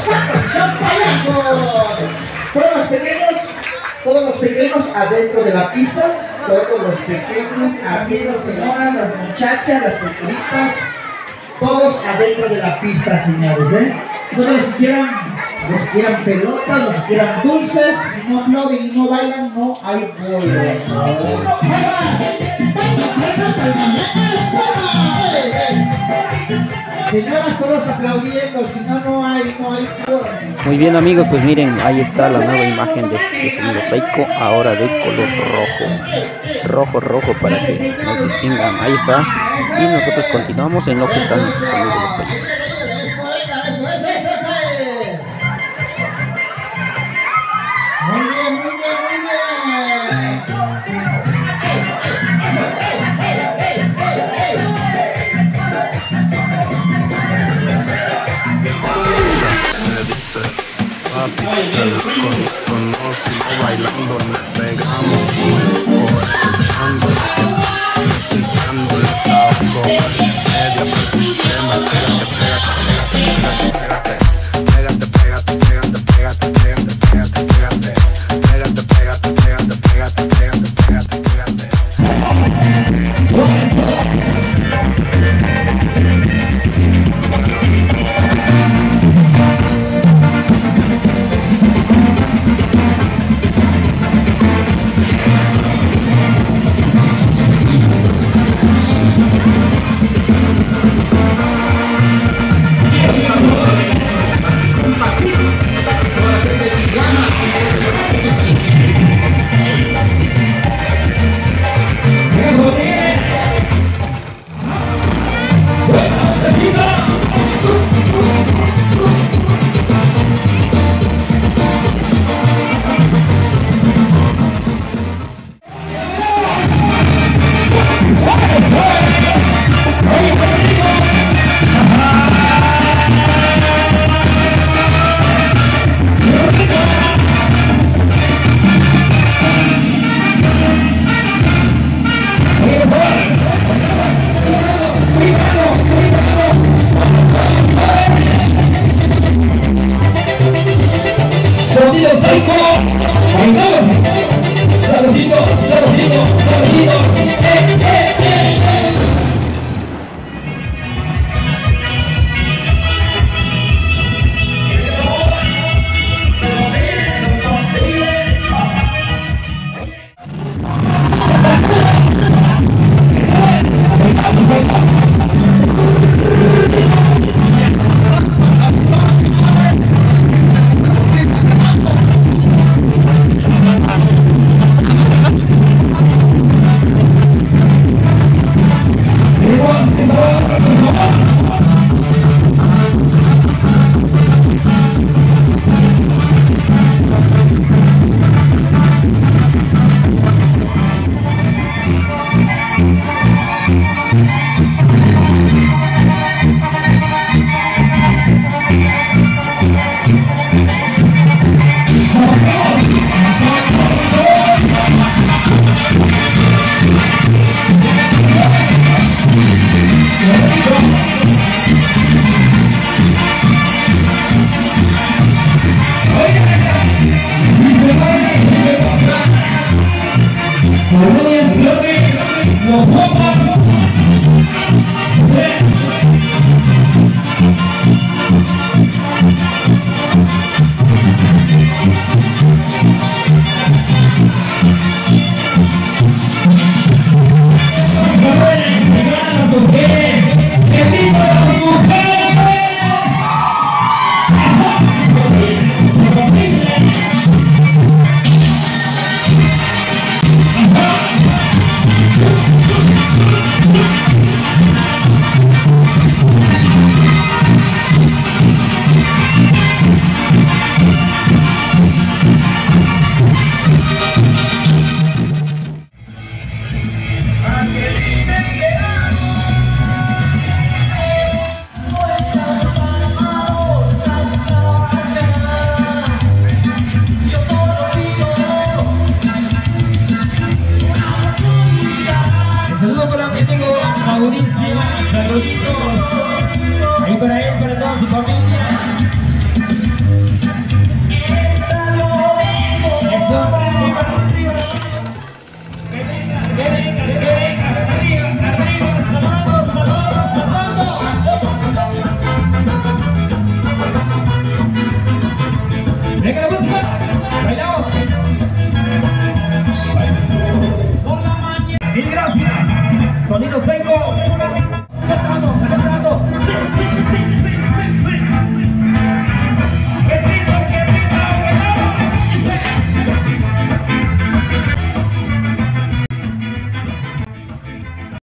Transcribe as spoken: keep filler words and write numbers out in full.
¡Son payasos! Todos los pequeños, todos los pequeños adentro de la pista, todos los pequeños, amigos, señoras, las muchachas, las señoritas, todos adentro de la pista, señores, ¿eh? Todos los que quieran, los que quieran pelotas, los que quieran dulces, si no aplauden y no bailan, no hay bolos. Señoras, todos aplaudiendo, si no, no hay, no hay bolos. Muy bien, amigos, pues miren, ahí está la nueva imagen de, de sonido Psycho, ahora de color rojo. Rojo, rojo, para que nos distingan. Ahí está. Y nosotros continuamos en lo que están nuestros amigos los payasos. Muy bien, muy bien, muy bien. Me dice, papi, te lo conozco, bailando nos pegamos, escuchando estoy dándole saco, media persistema, pégate, pégate, pégate, pégate, pégate, pégate, pégate, pégate, pégate, pégate, pégate, pégate, pégate, pégate, pégate, pégate, pégate. We'll be right back. Sonido seis.